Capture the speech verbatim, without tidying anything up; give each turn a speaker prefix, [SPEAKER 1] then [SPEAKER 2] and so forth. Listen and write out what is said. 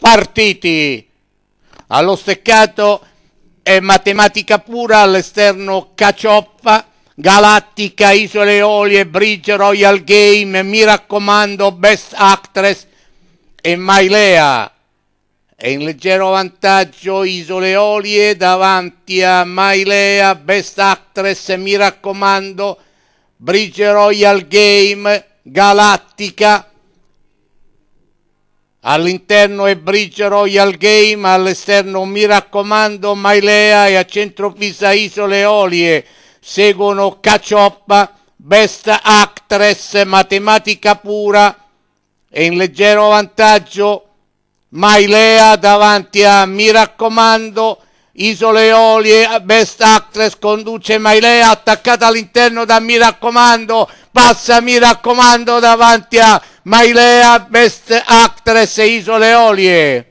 [SPEAKER 1] partiti. Allo steccato è matematica pura, all'esterno Cacioppa, Galattica, Isole Eolie, Bridge, Royal Game, mi raccomando, Best Actress e Mailea. E in leggero vantaggio Isole Eolie davanti a Mailea, Best Actress, mi raccomando, Bridge, Royal Game, Galattica. All'interno è Bridge, Royal Game, all'esterno mi raccomando Mailea, e a centropista Isole Eolie seguono Cacioppa, Best Actress, matematica pura, e in leggero vantaggio Mailea davanti a mi raccomando, Isole Eolie, Best Actress, conduce Mailea, attaccata all'interno da mi raccomando, passa mi raccomando davanti a Mailea, Best Actress e Isole Eolie.